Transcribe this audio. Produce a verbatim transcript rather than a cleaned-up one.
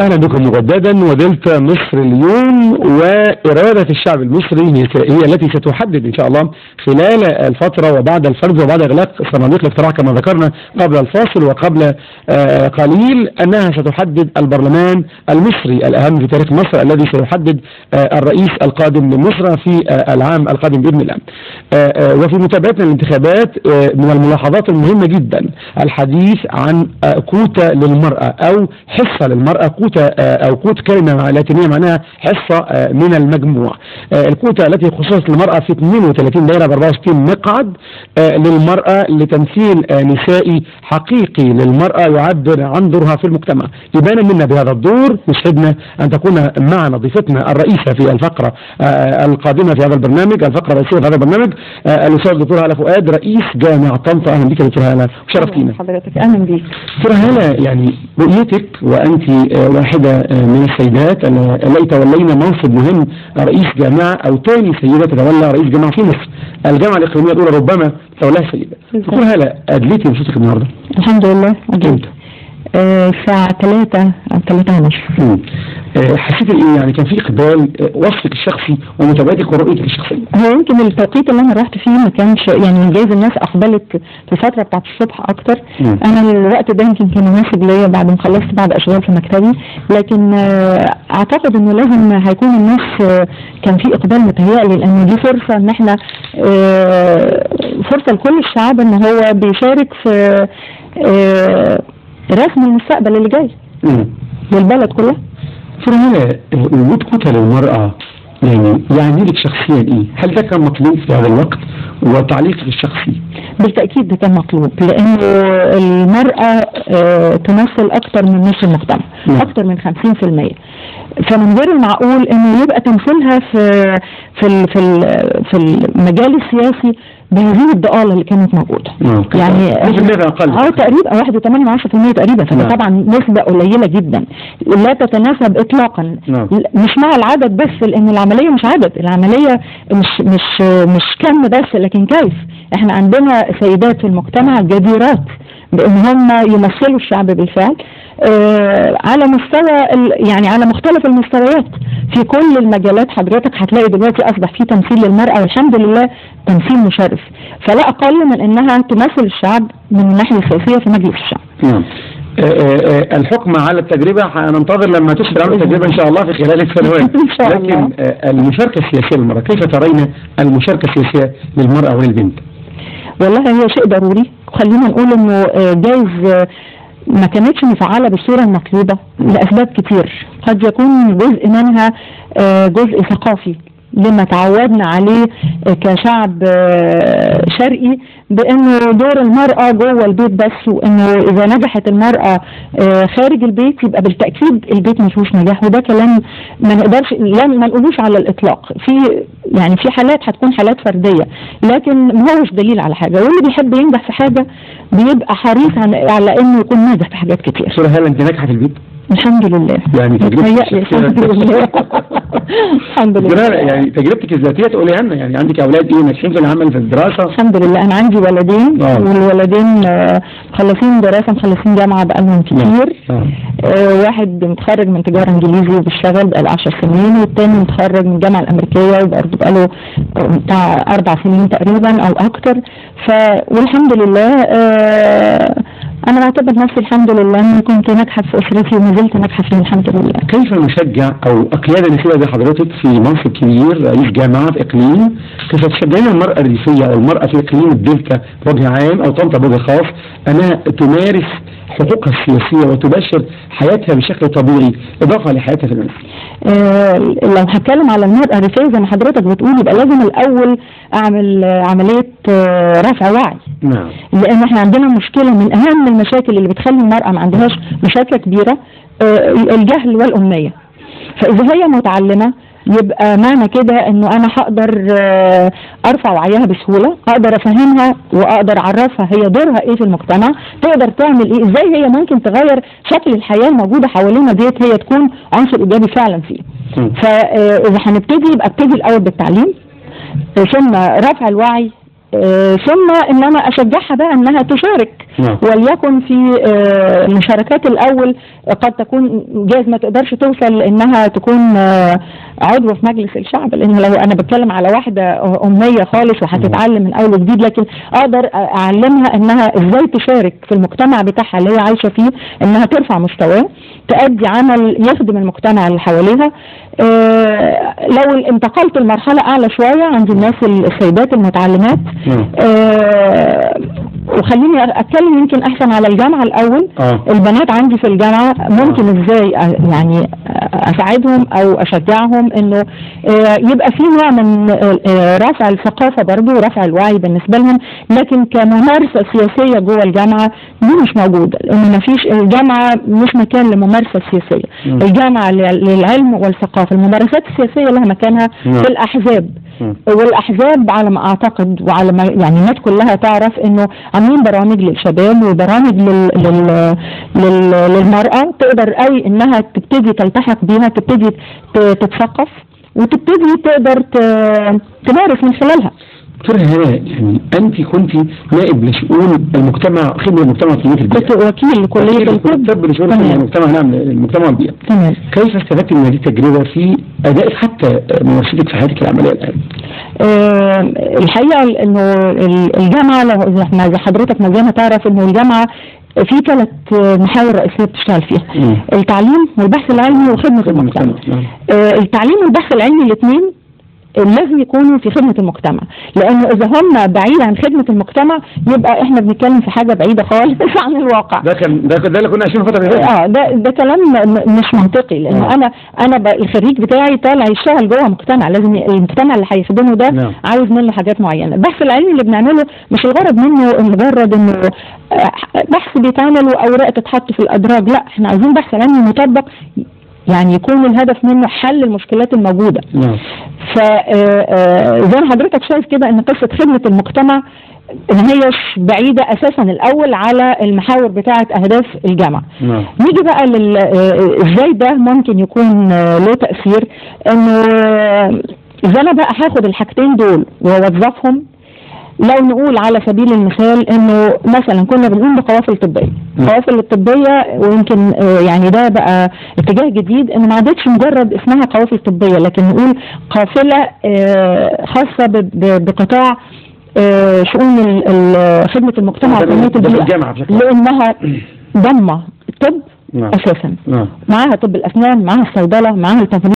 اهلا بكم مجددا. ودلتا مصر اليوم، وإرادة الشعب المصري هي التي ستحدد ان شاء الله خلال الفترة وبعد الفرز وبعد اغلاق صناديق الاقتراع كما ذكرنا قبل الفاصل وقبل آه قليل، انها ستحدد البرلمان المصري الاهم في تاريخ مصر الذي سيحدد آه الرئيس القادم لمصر في آه العام القادم باذن الله. آه آه وفي متابعتنا للانتخابات آه من الملاحظات المهمة جدا الحديث عن آه كوتا للمرأة او حصة للمرأة. كوتا او كوت كلمة لاتينية معناها حصة من المجموع. الكوتا التي خصصت للمرأة في اثنين وثلاثين دائرة ب أربعة وستين مقعد للمرأة لتمثيل نسائي حقيقي للمرأة يعبر عن دورها في المجتمع. يبان منا بهذا الدور، يسعدنا ان تكون معنا ضيفتنا الرئيسة في الفقرة القادمة في هذا البرنامج، الفقرة الرئيسية في هذا البرنامج، الاستاذ الدكتور هالة فؤاد رئيس جامعة طنطا. اهلا بك دكتور هالة وشرفتينا. حضرتك اهلا بك دكتور هالة. يعني رؤيتك وانت واحدة من السيدات التي تولينا منصب مهم رئيس جامعة او ثاني سيدة تتولى رئيس جامعة في مصر، الجامعة الإقليمية الأولى ربما تولاها سيدة. دكتور هالة، أدليتي بصوتك النهاردة؟ الحمد لله أدلت الساعة ثلاثة أو ثلاثة ونصف. حسيت ايه يعني؟ كان في اقبال؟ وصفك الشخصي ومتابعتك ورؤيتك الشخصية. هو يمكن التوقيت اللي انا رحت فيه ما كانش يعني جايز الناس اقبلت في الفتره بتاعت الصبح اكتر. مم. انا الوقت ده يمكن كان مناسب ليا بعد ما خلصت بعض اشغال في مكتبي، لكن اعتقد انه لازم هيكون الناس كان في اقبال متهيألي، لان دي فرصه ان احنا فرصه لكل الشعب ان هو بيشارك في رسم المستقبل اللي جاي للبلد كلها. فرهنا وجود كوتا للمرأة يعني يعني لك شخصيا ايه؟ هل ده كان مطلوب في هذا الوقت؟ وتعليقك الشخصي؟ بالتأكيد ده كان مطلوب، لأنه المرأة اه تمثل أكثر من نصف المجتمع، أكثر من خمسين في المية، فمن غير المعقول إنه يبقى تمثيلها في في في في المجال السياسي بهذه الضآلة اللي كانت موجودة. يعني أقل اه تقريبا واحد وثمانية من عشرة في المية تقريبا، فده طبعا نسبة قليلة جدا لا تتناسب إطلاقا. نعم. مش مع العدد بس، لأن العملية مش عدد، العملية مش مش مش كم بس، لكن كيف. احنا عندنا سيدات في المجتمع جديرات بأن هم يمثلوا الشعب بالفعل آه على مستوى يعني على مختلف المستويات في كل المجالات. حضرتك هتلاقي دلوقتي أصبح في تمثيل للمرأة والحمد لله تمثيل مشرف، فلا أقل من أنها تمثل الشعب من الناحية السياسية في مجلس الشعب. نعم. الحكم على التجربة هننتظر لما تسبر على التجربة إن شاء الله في خلال السنوات. لكن المشاركة السياسية للمرأة، كيف ترين المشاركة السياسية للمرأة والبنت؟ والله هي شيء ضروري، خلينا نقول انه جايز ما كانتش مفعلة بالصورة المطلوبة لأسباب كتير، قد يكون جزء منها جزء ثقافي لما تعودنا عليه كشعب شرقي بأنه دور المرأة جوه البيت بس، وأنه إذا نجحت المرأة خارج البيت يبقى بالتأكيد البيت ما فيهوش نجاح، وده كلام ما نقدرش لا ما نقولوش على الإطلاق. في يعني في حالات هتكون حالات فردية، لكن ما هوش دليل على حاجة، واللي بيحب ينجح في حاجة بيبقى حريص على إنه يكون ناجح في حاجات كتير. سورة هل أنت ناجحة في البيت؟ الحمد لله. يعني تجربتك الحمد لله. الحمد لله. يعني تجربتك الذاتية تقولي لنا، يعني عندك أولاد إيه ناجحين في العمل في الدراسة؟ الحمد لله أنا عندي ولدين. آه. والولدين مخلصين دراسة مخلصين جامعة بقالهم كتير. آه. آه واحد متخرج من تجارة إنجليزي وبيشتغل بقاله عشر سنين، والتاني متخرج من الجامعة الأمريكية وبرضه بقاله بتاع أربع سنين تقريبا أو أكتر. ف والحمد لله آه أنا بعتبر نفسي الحمد لله أني كنت ناجحة في أسرتي وما زلت ناجحة فيها الحمد لله. كيف نشجع أو قيادة نسائية زي حضرتك في منصب كبير رئيس جامعة في إقليم، كيف تشجعين المرأة الريفية أو المرأة في إقليم الدلتا بوجه عام أو طنطا بوجه خاص أنها تمارس حقوقها السياسية وتبشر حياتها بشكل طبيعي إضافة لحياتها في المنزل؟ آه لو هتكلم على المرأة الريفية زي ما حضرتك بتقول يبقى لازم الأول أعمل عملية آه رفع وعي. نعم. لأن احنا عندنا مشكلة من أهم المشاكل اللي بتخلي المرأة ما عندهاش مشاكل كبيرة آه الجهل والأمنية. فإذا هي متعلمة يبقى معنى كده انه انا هقدر ارفع وعيها بسهولة، اقدر افهمها واقدر اعرفها هي دورها ايه في المجتمع، تقدر تعمل ايه، ازاي هي ممكن تغير شكل الحياة الموجودة حوالينا ديت هي تكون عنصر ايجابي فعلا فيه. فاذا هنبتدي يبقى ابتدي الاول بالتعليم، ثم رفع الوعي آه ثم ان انا اشجعها بقى انها تشارك. نعم. وليكن في آه المشاركات الاول قد تكون جايز ما تقدرش توصل انها تكون آه عضو في مجلس الشعب، لان لو انا بتكلم على واحده اميه خالص وهتتعلم من اول وجديد، لكن اقدر اعلمها انها ازاي تشارك في المجتمع بتاعها اللي هي عايشه فيه، انها ترفع مستواه، تأدي عمل يخدم المجتمع اللي حواليها. آه لو انتقلت لمرحله اعلى شويه عند الناس السيدات المتعلمات، آه وخليني اتكلم يمكن احسن على الجامعه الاول. آه. البنات عندي في الجامعه ممكن آه. ازاي يعني اساعدهم او اشجعهم انه آه يبقى في نوع من آه رفع الثقافه برضو ورفع الوعي بالنسبه لهم، لكن كممارسه سياسيه جوه الجامعه دي مش موجوده، لان ما فيش، الجامعه مش مكان لممارسه سياسيه. م. الجامعه للعلم والثقافه. الممارسات السياسيه لها مكانها م. في الاحزاب. م. والاحزاب على ما اعتقد وعلى ما يعني الناس كلها تعرف انه عاملين برامج للشباب وبرامج لل... لل... لل... للمرأة تقدر قوي انها تبتدي تلتحق بيها، تبتدي تتثقف وتبتدي تقدر ت... تمارس من خلالها. دكتورة هناء، يعني انت كنت نائب لشؤون المجتمع، خدمة المجتمع في كلية البيئة. كنت وكيل لكلية الطب لشؤون المجتمع. نعم، المجتمع والبيئة. تمام. كيف استفدت من هذه التجربة في ادائك حتى ممارستك في حياتك العملية الان؟ أه الحقيقة انه الجامعة لو زي حضرتك ما زي ما تعرف انه الجامعة في ثلاث محاور رئيسية بتشتغل فيها. مم. التعليم والبحث العلمي وخدمة المجتمع. أه التعليم والبحث العلمي الاثنين لازم يكونوا في خدمة المجتمع، لأنه إذا هم بعيد عن خدمة المجتمع يبقى إحنا بنتكلم في حاجة بعيدة خالص عن الواقع. ده كان ده, ده اللي كنا عايشينه فترة من اه ده ده كلام مش منطقي، لأنه آه. أنا أنا الخريج بتاعي طالع يشتغل جوه مجتمع، لازم المجتمع اللي هيخدمه ده نعم. عاوز منه حاجات معينة. البحث العلمي اللي بنعمله مش الغرض منه مجرد إنه بحث بيتعمل وأوراق تتحط في الأدراج، لا، إحنا عايزين بحث علمي مطبق، يعني يكون الهدف منه حل المشكلات الموجودة. نعم. فزي ما حضرتك شايف كده ان قصة خدمة المجتمع هي بعيدة اساسا الاول على المحاور بتاعة اهداف الجامعة. نعم. نيجي بقى لل ازاي ده ممكن يكون له تأثير، انه اذا انا بقى هاخد الحاجتين دول واوظفهم. لو نقول على سبيل المثال انه مثلا كنا بنقوم بقوافل طبيه، القوافل الطبيه ويمكن يعني ده بقى اتجاه جديد، ان ما عادتش مجرد اسمها قوافل طبيه، لكن نقول قافله خاصه بقطاع شؤون خدمه المجتمع وخدمه البيئه، لانها ضمه الطب اساسا، معاها طب الاسنان، معاها الصيدله، معاها التمريض.